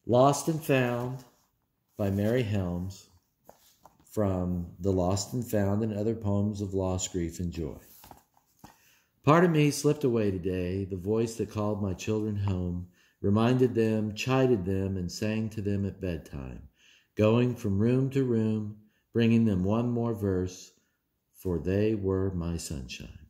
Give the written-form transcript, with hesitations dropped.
Lost and Found by Mary Helms, from the Lost and Found and Other Poems of Loss, Grief, and Joy. Part of me slipped away today. The voice that called my children home reminded them, chided them, and sang to them at bedtime, going from room to room, bringing them one more verse, for they were my sunshine.